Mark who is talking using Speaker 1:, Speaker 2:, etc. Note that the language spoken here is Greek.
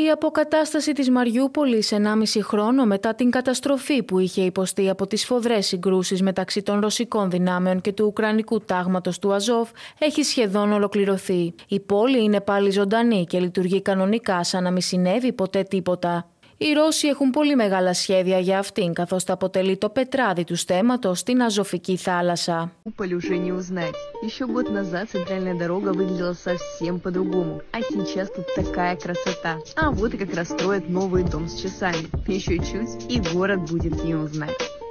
Speaker 1: Η αποκατάσταση της Μαριούπολης 1,5 χρόνο μετά την καταστροφή που είχε υποστεί από τις σφοδρές συγκρούσεις μεταξύ των ρωσικών δυνάμεων και του ουκρανικού τάγματος του Αζόφ έχει σχεδόν ολοκληρωθεί. Η πόλη είναι πάλι ζωντανή και λειτουργεί κανονικά σαν να μην συνέβη ποτέ τίποτα. Οι Ρώσοι έχουν πολύ μεγάλα σχέδια για αυτήν, καθώς θα αποτελεί το πετράδι του στέματος στην Αζωφική θάλασσα.
Speaker 2: Еще год назад центральная дорога выглядела совсем по-другому, а сейчас тут такая красота. А вот и как раз строят новый дом с часами. Еще чуть, и город будет не узнать.